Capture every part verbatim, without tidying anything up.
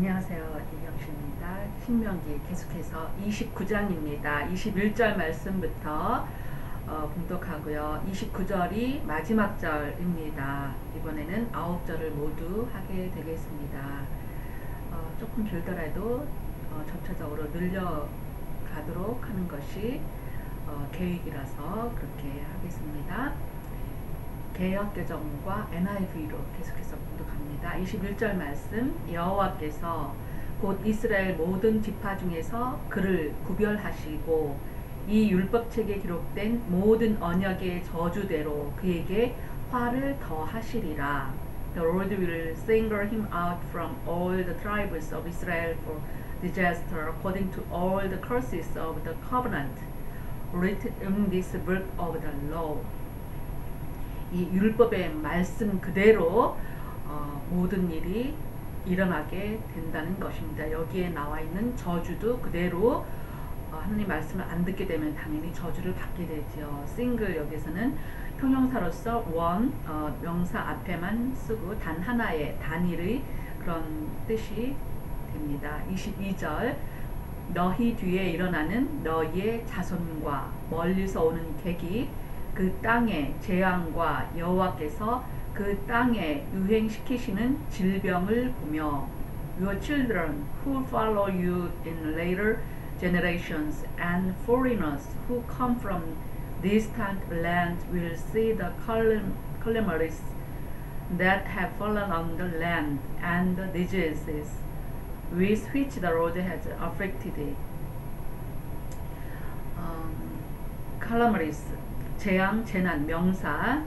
안녕하세요. 이경수입니다. 신명기 계속해서 이십구 장입니다. 이십일 절 말씀부터 어, 봉독하고요. 이십구 절이 마지막 절입니다. 이번에는 아홉 절을 모두 하게 되겠습니다. 어, 조금 길더라도 어, 점차적으로 늘려가도록 하는 것이 어, 계획이라서 그렇게 하겠습니다. 개역개정과 엔아이브이로 계속해서 봉독합니다. 이십일 절 말씀, 여호와께서 곧 이스라엘 모든 지파 중에서 그를 구별하시고 이 율법책에 기록된 모든 언약의 저주대로 그에게 화를 더하시리라. The Lord will single him out from all the tribes of Israel for disaster according to all the curses of the covenant written in this book of the law. 이 율법의 말씀 그대로 어, 모든 일이 일어나게 된다는 것입니다. 여기에 나와 있는 저주도 그대로 어, 하나님 말씀을 안 듣게 되면 당연히 저주를 받게 되죠. 싱글 여기서는 형용사로서 원 어, 명사 앞에만 쓰고 단 하나의 단일의 그런 뜻이 됩니다. 이십이 절 너희 뒤에 일어나는 너희의 자손과 멀리서 오는 객이 그 땅의 재앙과 여호와께서 그 땅에 유행시키시는 질병을 보며 Your children who follow you in later generations and foreigners who come from distant lands will see the calamities that have fallen on the land and the diseases with which the Lord has afflicted it. Um, calamities 재앙, 재난, 명사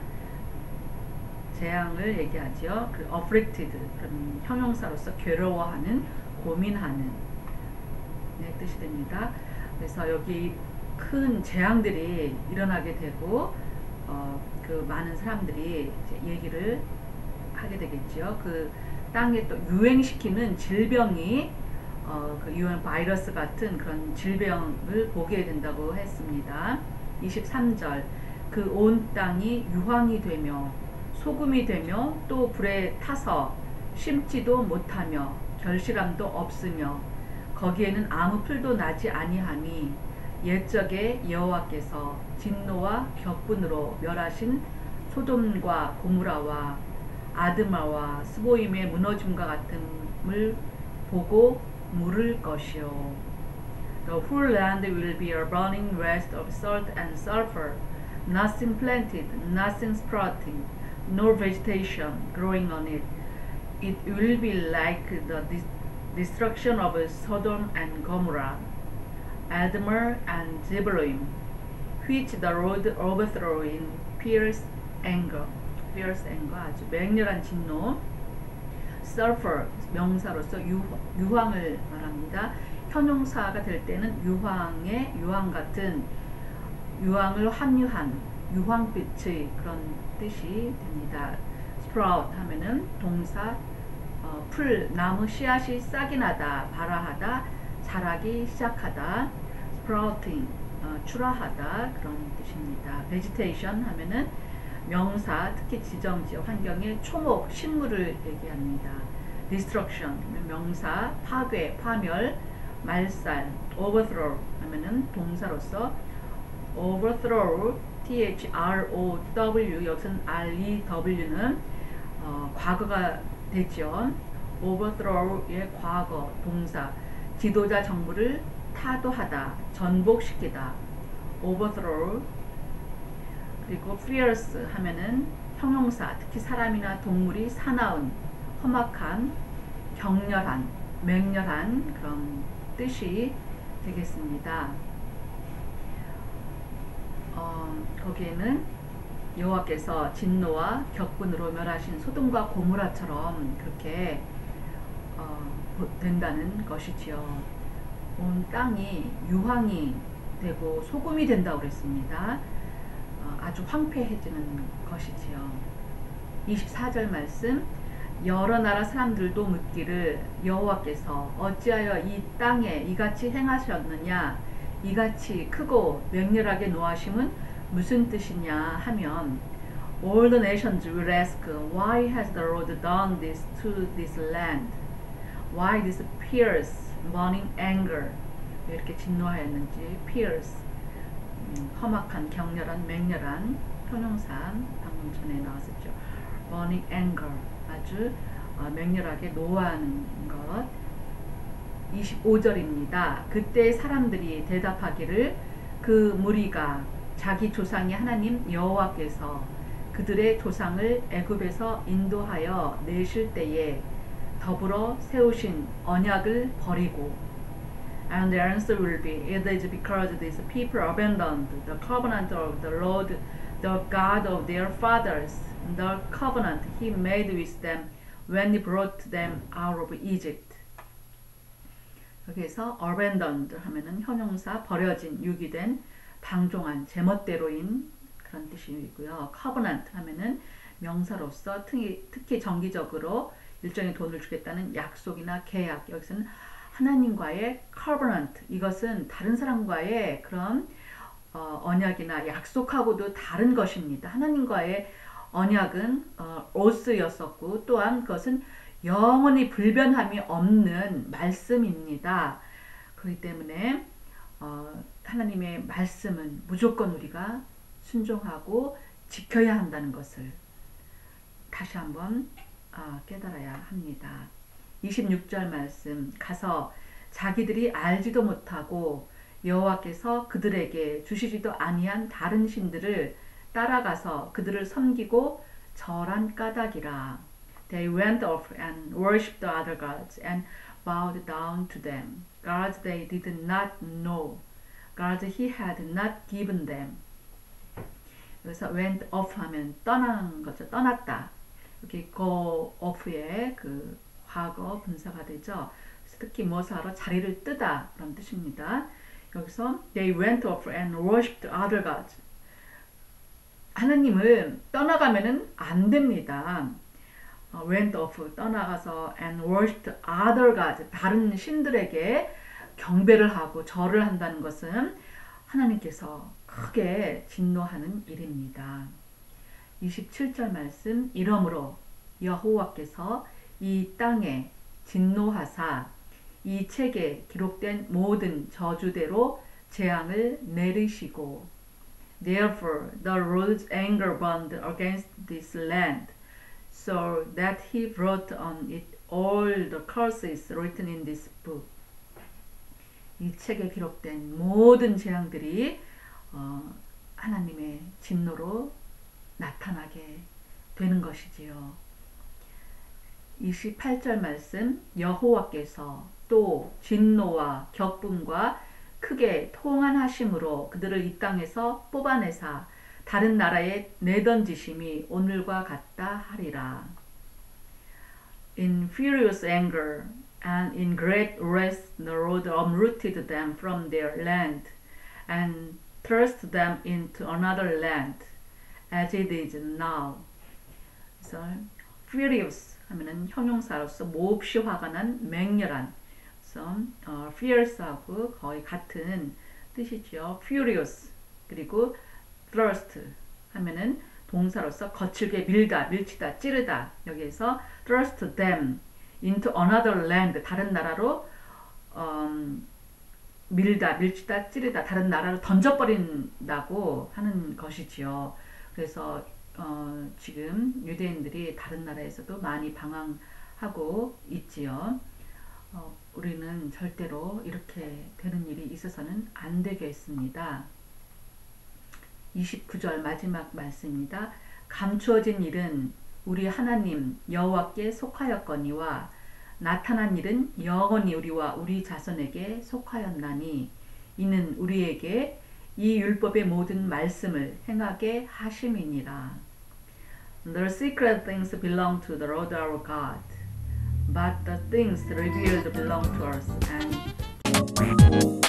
재앙을 얘기하죠. 그 afflicted 그런 형용사로서 괴로워하는, 고민하는 네, 뜻이 됩니다. 그래서 여기 큰 재앙들이 일어나게 되고 어, 그 많은 사람들이 이제 얘기를 하게 되겠죠. 그 땅에 또 유행시키는 질병이 어, 그 유행 바이러스 같은 그런 질병을 보게 된다고 했습니다. 이십삼 절 그 온 땅이 유황이 되며 소금이 되며 또 불에 타서 심지도 못하며 결실함도 없으며 거기에는 아무 풀도 나지 아니하니 옛적에 여호와께서 진노와 격분으로 멸하신 소돔과 고무라와 아드마와 스보임의 무너짐과 같음을 보고 물을 것이요. The whole land will be a burning waste of salt and sulfur, nothing planted, nothing sprouting, nor vegetation growing on it. It will be like the destruction of Sodom and Gomorrah, Admah and Zeboim, which the Lord overthrew in fierce anger. fierce anger, 아주 맹렬한 진노. sulfur, 명사로서 유, 유황을 말합니다. 형용사가 될 때는 유황의 유황 같은 유황을 함유한 유황빛의 그런 뜻이 됩니다. sprout 하면은 동사 어, 풀, 나무 씨앗이 싹이 나다, 발아하다, 자라기 시작하다. sprouting 어, 출하하다 그런 뜻입니다. vegetation 하면은 명사, 특히 지정지역 환경의 초목, 식물을 얘기합니다. destruction 명사, 파괴, 파멸, 말살, overthrow 하면은 동사로서 overthrow, T-H-R-O-W 여기서는 R-E-W는 어, 과거가 되죠. overthrow의 과거, 동사, 지도자 정부를 타도하다, 전복시키다, overthrow. 그리고 fierce 하면은 형용사, 특히 사람이나 동물이 사나운, 험악한, 격렬한, 맹렬한 그런 뜻이 되겠습니다. 어, 거기에는 여호와께서 진노와 격분으로 멸하신 소돔과 고모라처럼 그렇게 어, 된다는 것이지요. 온 땅이 유황이 되고 소금이 된다고 그랬습니다. 어, 아주 황폐해지는 것이지요. 이십사 절 말씀 여러 나라 사람들도 묻기를 여호와께서 어찌하여 이 땅에 이같이 행하셨느냐 이같이 크고 맹렬하게 노하심은 무슨 뜻이냐 하면 All the nations will ask Why has the Lord done this to this land? Why this fierce burning anger? 왜 이렇게 진노하였는지. fierce 음, 험악한, 격렬한, 맹렬한 형용사 방금 전에 나왔었죠. burning anger 아주 어, 맹렬하게 노하는 것. 이십오 절입니다. 그때 사람들이 대답하기를 그 무리가 자기 조상이 하나님 여호와께서 그들의 조상을 애굽에서 인도하여 내실 때에 더불어 세우신 언약을 버리고 And the answer will be, it is because these people abandoned the covenant of the Lord, the God of their fathers, the covenant he made with them when he brought them out of Egypt. 여기서 abandoned 하면은 형용사 버려진, 유기된, 방종한, 제멋대로인 그런 뜻이고요. covenant 하면은 명사로서 특히, 특히 정기적으로 일정의 돈을 주겠다는 약속이나 계약. 여기서는 하나님과의 covenant, 이것은 다른 사람과의 그런 어, 언약이나 약속하고도 다른 것입니다. 하나님과의 언약은 어, oath였었고 또한 그것은 영원히 불변함이 없는 말씀입니다. 그렇기 때문에 어, 하나님의 말씀은 무조건 우리가 순종하고 지켜야 한다는 것을 다시 한번 어, 깨달아야 합니다. 이십육 절 말씀, 가서 자기들이 알지도 못하고 여호와께서 그들에게 주시지도 아니한 다른 신들을 따라가서 그들을 섬기고 절한 까닭이라. They went off and worshipped the other gods and bowed down to them. Gods they did not know. Gods he had not given them. 그래서 went off 하면 떠난 거죠. 떠났다. 여기 go off의 그 과거 분사가 되죠. 특히 모사로 자리를 뜨다 그런 뜻입니다. 여기서 they went off and worshipped other gods. 하나님을 떠나가면은 안 됩니다. 어, went off 떠나가서 and worshipped other gods 다른 신들에게 경배를 하고 절을 한다는 것은 하나님께서 크게 진노하는 일입니다. 이십칠 절 말씀, 이러므로 여호와께서 이 땅에 진노하사 이 책에 기록된 모든 저주대로 재앙을 내리시고 Therefore the Lord's anger burned against this land so that he brought on it all the curses written in this book. 이 책에 기록된 모든 재앙들이 어, 하나님의 진노로 나타나게 되는 것이지요. 이십팔 절 말씀, 여호와께서 또 진노와 격분과 크게 통한하심으로 그들을 이 땅에서 뽑아내사 다른 나라에 내던지심이 오늘과 같다 하리라. In furious anger and in great wrath the Lord uprooted them from their land and thrust them into another land as it is now. 그래서 furious 하면은 형용사로서 몹시 화가 난, 맹렬한. 그래서 어, fierce하고 거의 같은 뜻이죠. furious 그리고 thrust 하면은 동사로서 거칠게 밀다, 밀치다, 찌르다. 여기에서 thrust them into another land 다른 나라로 음, 밀다, 밀치다, 찌르다 다른 나라로 던져버린다고 하는 것이지요. 그래서 어, 지금 유대인들이 다른 나라에서도 많이 방황하고 있지요. 어, 우리는 절대로 이렇게 되는 일이 있어서는 안 되겠습니다. 이십구 절 마지막 말씀입니다. 감추어진 일은 우리 하나님 여호와께 속하였거니와 나타난 일은 영원히 우리와 우리 자손에게 속하였나니 이는 우리에게 이 율법의 모든 말씀을 행하게 하심이니라. The secret things belong to the Lord our God, but the things revealed belong to us. And